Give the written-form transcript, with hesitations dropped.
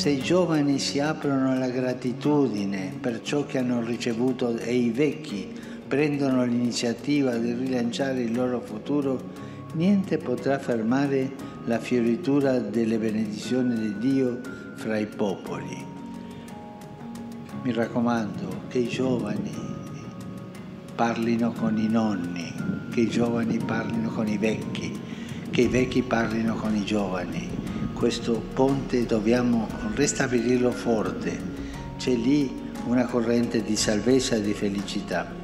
Se i giovani si aprono alla gratitudine per ciò che hanno ricevuto e i vecchi prendono l'iniziativa di rilanciare il loro futuro, niente potrà fermare la fioritura delle benedizioni di Dio fra i popoli. Mi raccomando che i giovani parlino con i nonni, che i giovani parlino con i vecchi, che i vecchi parlino con i giovani. Questo ponte dobbiamo ristabilirlo forte, c'è lì una corrente di salvezza e di felicità.